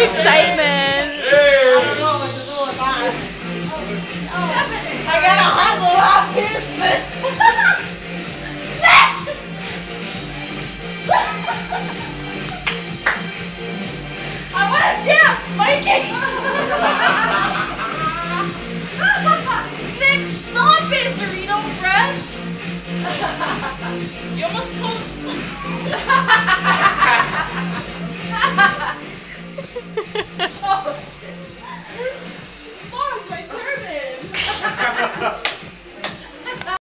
Excitement. I don't know what to do with that. I gotta handle that business. I wanna dance, Mikey. Nick, stop it, Dorito breath. You almost pulled.